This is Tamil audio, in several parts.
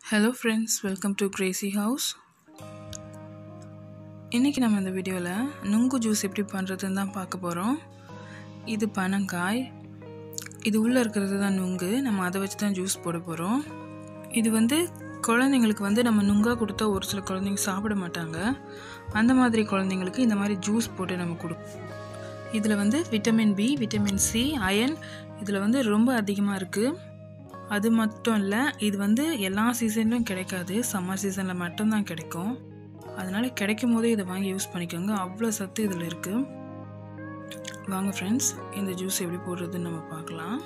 Hello friends, welcome to Crazy House. இன்னைக்கு நம்ம இந்த வீடியோல நுங்கு ஜூஸ் எப்படி பண்றதுன்னு தான் பார்க்க போறோம். இது பனங்காய். இது உள்ள இருக்கிறது தான் நுங்கு. நம்ம அதை வச்சு தான் ஜூஸ் போட போறோம். இது குழந்தைங்களுக்கு நம்ம நுங்கா கொடுத்தா ஒரு சில குழந்தைங்க சாப்பிட மாட்டாங்க. அந்த மாதிரி குழந்தைங்களுக்கு இந்த மாதிரி ஜூஸ் போட்டு நம்ம கொடுப்போம். இதில் vitamin B, vitamin C, iron இதில் ரொம்ப அதிகமாக இருக்குது. அது மட்டும் இல்லை, இது எல்லா சீசன்லையும் கிடைக்காது. சம்மர் சீசனில் மட்டும்தான் கிடைக்கும். அதனால் கிடைக்கும் போதே இதை வாங்கி யூஸ் பண்ணிக்கோங்க. அவ்வளோ சத்து இதில் இருக்குது. வாங்க ஃப்ரெண்ட்ஸ், இந்த ஜூஸ் எப்படி போடுறதுன்னு நம்ம பார்க்கலாம்.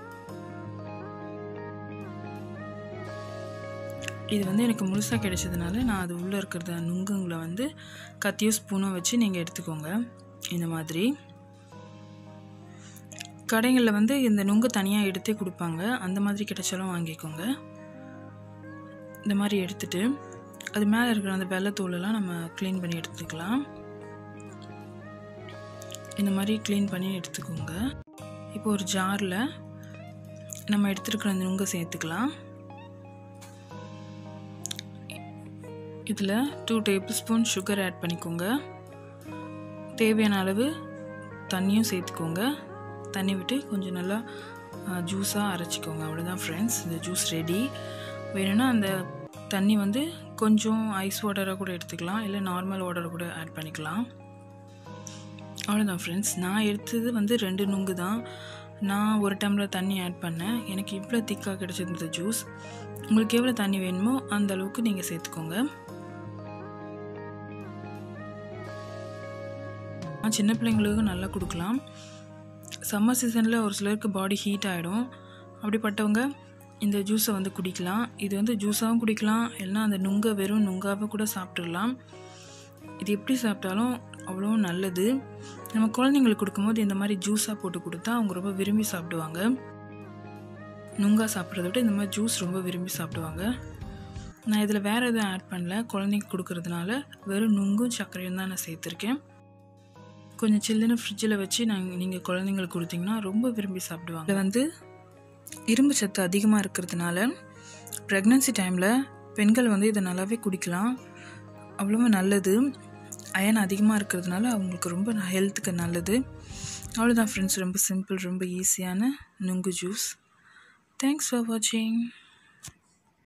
இது எனக்கு முழுசாக கிடைச்சதுனால நான் அது உள்ளே இருக்கிறத நுங்குங்களை கத்தியோ ஸ்பூனோ வச்சு நீங்கள் எடுத்துக்கோங்க. இந்த மாதிரி கடைகளில் இந்த நுங்கு தனியாக எடுத்தே கொடுப்பாங்க. அந்த மாதிரி கிடைச்சாலும் வாங்கிக்கோங்க. இந்த மாதிரி எடுத்துட்டு அது மேலே இருக்கிற அந்த வெள்ளைத்தோலெல்லாம் நம்ம க்ளீன் பண்ணி எடுத்துக்கலாம். இந்த மாதிரி க்ளீன் பண்ணி எடுத்துக்கோங்க. இப்போ ஒரு ஜாரில் நம்ம எடுத்துருக்கிற அந்த நுங்கை சேர்த்துக்கலாம். இதில் 2 டேபிள் ஸ்பூன் சுகர் ஆட் பண்ணிக்கோங்க. தேவையான அளவு தண்ணியும் சேர்த்துக்கோங்க. தண்ணி விட்டு கொஞ்சம் நல்லா ஜூஸாக அரைச்சிக்கோங்க. அவ்வளோதான் ஃப்ரெண்ட்ஸ், இந்த ஜூஸ் ரெடி. வேணும்னா அந்த தண்ணி கொஞ்சம் ஐஸ் வாட்டராக கூட எடுத்துக்கலாம், இல்லை நார்மல் வாட்டரை கூட ஆட் பண்ணிக்கலாம். அவ்வளோதான் ஃப்ரெண்ட்ஸ். நான் எடுத்தது 2 நுங்கு தான். நான் ஒரு டம்ளர் தண்ணி ஆட் பண்ணேன். எனக்கு இவ்வளோ திக்காக கிடச்சிருந்த ஜூஸ். உங்களுக்கு எவ்வளோ தண்ணி வேணுமோ அந்த அளவுக்கு நீங்கள் சேர்த்துக்கோங்க. சின்ன பிள்ளைங்களுக்கும் நல்லா கொடுக்கலாம். சம்மர் சீசனில் ஒரு சிலருக்கு பாடி ஹீட் ஆகிடும். அப்படிப்பட்டவங்க இந்த ஜூஸை குடிக்கலாம். இது ஜூஸாகவும் குடிக்கலாம், இல்லைனா அந்த நுங்கை வெறும் நுங்காவை கூட சாப்பிட்றலாம். இது எப்படி சாப்பிட்டாலும் அவ்வளோ நல்லது. நம்ம குழந்தைங்களுக்கு கொடுக்கும்போது இந்த மாதிரி ஜூஸாக போட்டு கொடுத்தா அவங்க ரொம்ப விரும்பி சாப்பிடுவாங்க. நுங்கா சாப்பிட்றத விட இந்த மாதிரி ஜூஸ் ரொம்ப விரும்பி சாப்பிடுவாங்க. நான் இதில் வேறு எதுவும் ஆட் பண்ணல. குழந்தைங்க கொடுக்கறதுனால வெறும் நுங்கும் சர்க்கரையும் தான் நான் சேர்த்துருக்கேன். கொஞ்சம் சில்லுன்னு ஃப்ரிட்ஜில் வச்சு நீங்கள் குழந்தைங்களுக்கு கொடுத்தீங்கன்னா ரொம்ப விரும்பி சாப்பிடுவாங்க. இதில் இரும்பு சத்து அதிகமாக இருக்கிறதுனால ப்ரெக்னன்சி டைமில் பெண்கள் இதை நல்லாவே குடிக்கலாம். அவ்வளோ நல்லது. அயன் அதிகமாக இருக்கிறதுனால அவங்களுக்கு ரொம்ப ஹெல்த்துக்கு நல்லது. அவ்வளோதான் ஃப்ரெண்ட்ஸ், ரொம்ப சிம்பிள், ரொம்ப ஈஸியான நுங்கு ஜூஸ். தேங்க்ஸ் ஃபார் வாட்சிங்.